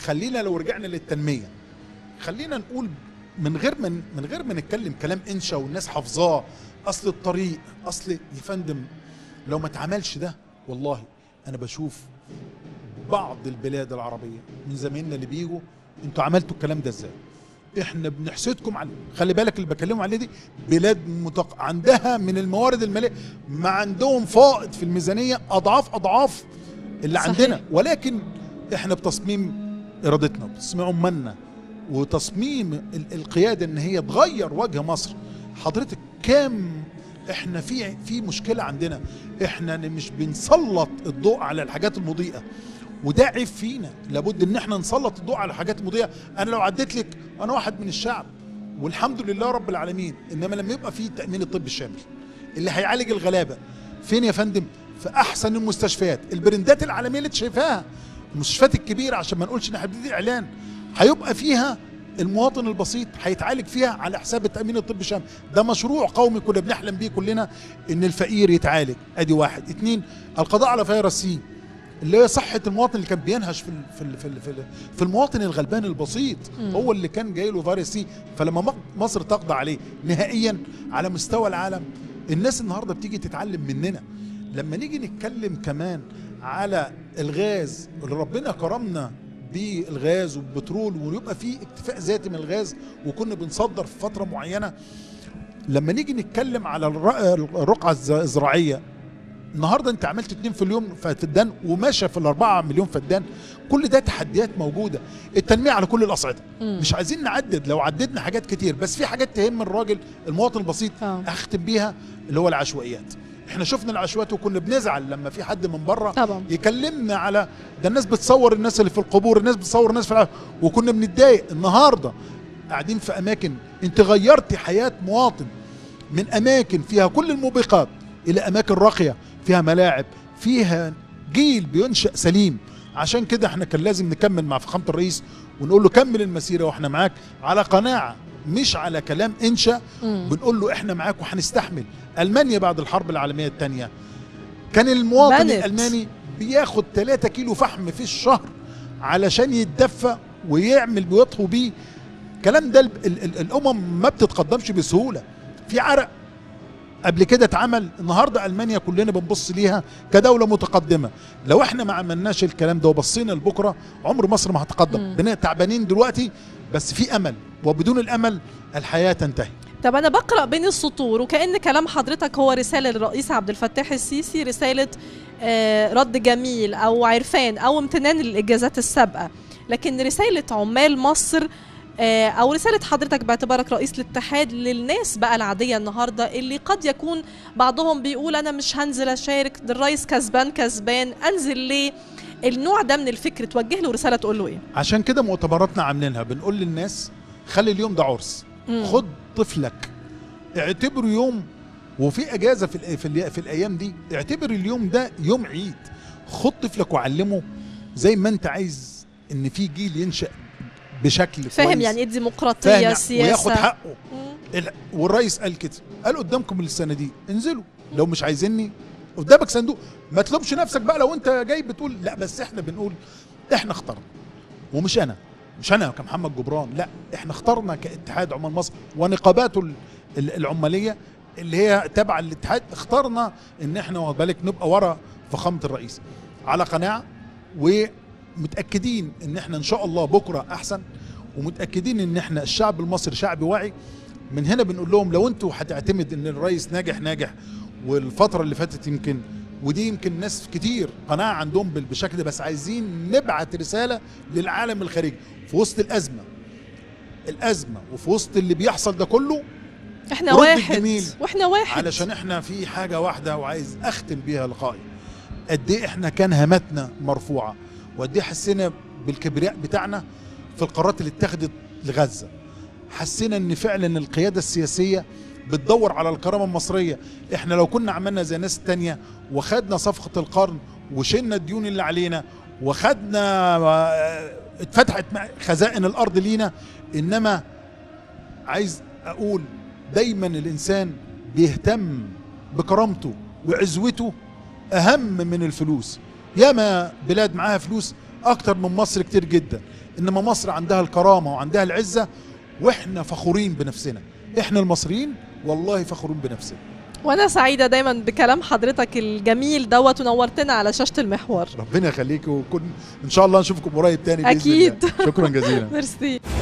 خلينا لو رجعنا للتنميه، خلينا نقول من غير ما نتكلم كلام انشا والناس حافظاه، اصل الطريق، اصل يا فندم لو ما اتعملش ده، والله انا بشوف بعض البلاد العربيه من زمايلنا اللي بيجوا، انتوا عملتوا الكلام ده ازاي؟ احنا بنحسدكم عليه. خلي بالك اللي بكلموا عليه دي بلاد عندها من الموارد الماليه ما عندهم فائض في الميزانيه اضعاف اللي صحيح. عندنا، ولكن احنا بتصميم ارادتنا وتصميم عمالنا وتصميم القياده ان هي تغير وجه مصر. حضرتك كام احنا في مشكله عندنا، احنا مش بنسلط الضوء على الحاجات المضيئه، وده عيب فينا. لابد ان احنا نسلط الضوء على الحاجات المضيئه. انا لو عديت لك، انا واحد من الشعب والحمد لله رب العالمين، انما لما يبقى في تامين الطب الشامل اللي هيعالج الغلابه، فين يا فندم؟ في احسن المستشفيات، البرندات العالميه اللي انت شايفاها، المستشفيات الكبيره، عشان ما نقولش ان احنا بندي اعلان، هيبقى فيها المواطن البسيط هيتعالج فيها على حساب تامين الطب الشامل. ده مشروع قومي كنا بنحلم بيه كلنا، ان الفقير يتعالج. ادي واحد. اتنين، القضاء على فيروس سي، اللي هي صحه المواطن اللي كان بينهش في المواطن الغلبان البسيط، هو اللي كان جاي له فيروس سي. فلما مصر تقضى عليه نهائيا على مستوى العالم، الناس النهارده بتيجي تتعلم مننا. لما نيجي نتكلم كمان على الغاز اللي ربنا كرمنا بالغاز والبترول، ويبقى في اكتفاء ذاتي من الغاز، وكنا بنصدر في فتره معينه. لما نيجي نتكلم على الرقعه الزراعيه، النهارده انت عملت 2 في اليوم فدان وماشى في ال4 مليون فدان. كل ده تحديات موجوده. التنميه على كل الاصعده، مش عايزين نعدد، لو عددنا حاجات كتير، بس في حاجات تهم الراجل المواطن البسيط. اختم بيها اللي هو العشوائيات. احنا شفنا العشوائيات وكنا بنزعل لما في حد من بره طبعا يكلمنا على ده، الناس بتصور الناس اللي في القبور، الناس بتصور الناس في العالم، وكنا بنتضايق. النهارده قاعدين في اماكن، انت غيرتي حياه مواطن من اماكن فيها كل الموبقات الى اماكن راقيه فيها ملاعب، فيها جيل بينشأ سليم. عشان كده احنا كان لازم نكمل مع فخامة الرئيس ونقول له كمل المسيرة واحنا معاك، على قناعة مش على كلام انشا. بنقول له احنا معاك وهنستحمل. ألمانيا بعد الحرب العالمية الثانية كان المواطن الألماني بياخد 3 كيلو فحم في الشهر علشان يتدفى ويعمل بيطهو بيه. الكلام ده الأمم ما بتتقدمش بسهولة، في عرق قبل كده اتعمل. النهارده المانيا كلنا بنبص ليها كدوله متقدمه. لو احنا ما عملناش الكلام ده وبصينا لبكره، عمر مصر ما هتقدم. بنبقى تعبانين دلوقتي، بس في امل، وبدون الامل الحياه تنتهي. طب انا بقرا بين السطور وكأن كلام حضرتك هو رساله للرئيس عبد الفتاح السيسي، رساله رد جميل او عرفان او امتنان للاجازات السابقه، لكن رساله عمال مصر او رساله حضرتك باعتبارك رئيس الاتحاد للناس بقى العاديه النهارده، اللي قد يكون بعضهم بيقول انا مش هنزل اشارك، ده الرئيس كسبان، انزل ليه؟ النوع ده من الفكر توجه له رساله تقول له ايه؟ عشان كده مؤتمراتنا عاملينها، بنقول للناس خلي اليوم ده عرس. خد طفلك اعتبره يوم، وفي اجازه في الايام دي، اعتبر اليوم ده يوم عيد. خد طفلك وعلمه زي ما انت عايز ان في جيل ينشأ بشكل فاهم كويس، يعني ايه ديمقراطيه، سياسه، وياخد حقه. والرئيس قال كده، قال قدامكم السنه دي انزلوا، لو مش عايزيني قدامك صندوق. ما تلومش نفسك بقى لو انت جاي بتقول لا، بس احنا بنقول احنا اخترنا، ومش انا كمحمد جبران، لا، احنا اخترنا كاتحاد عمال مصر ونقاباته العماليه اللي هي تابعه للاتحاد، اخترنا ان احنا واخد بالك نبقى ورا فخامه الرئيس على قناعه، ومتاكدين ان احنا ان شاء الله بكره احسن، ومتاكدين ان احنا الشعب المصري شعب واعي. من هنا بنقول لهم لو انتوا هتعتمد ان الرئيس ناجح، والفتره اللي فاتت يمكن، ودي يمكن ناس كتير قناعه عندهم بالشكل ده، بس عايزين نبعت رساله للعالم الخارجي في وسط الازمه وفي وسط اللي بيحصل ده كله، احنا واحد علشان احنا في حاجه واحده وعايز اختم بيها لقائي. قد ايه احنا كان همتنا مرفوعه، وقد ايه حسينا بالكبرياء بتاعنا في القرارات اللي اتخذت لغزه. حسينا ان فعلا القياده السياسيه بتدور على الكرامه المصريه. احنا لو كنا عملنا زي ناس تانية وخدنا صفقه القرن وشلنا الديون اللي علينا وخدنا اتفتحت خزائن الارض لينا، انما عايز اقول دايما الانسان بيهتم بكرامته وعزوته اهم من الفلوس. ياما بلاد معاها فلوس اكتر من مصر كتير جدا، انما مصر عندها الكرامه وعندها العزه، واحنا فخورين بنفسنا. احنا المصريين والله فخورين بنفسنا. وانا سعيده دايما بكلام حضرتك الجميل دوت، ونورتنا على شاشه المحور. ربنا يخليك، وكن ان شاء الله نشوفكم قريب تاني باذن اكيد. الله. شكرا جزيلا. ميرسي.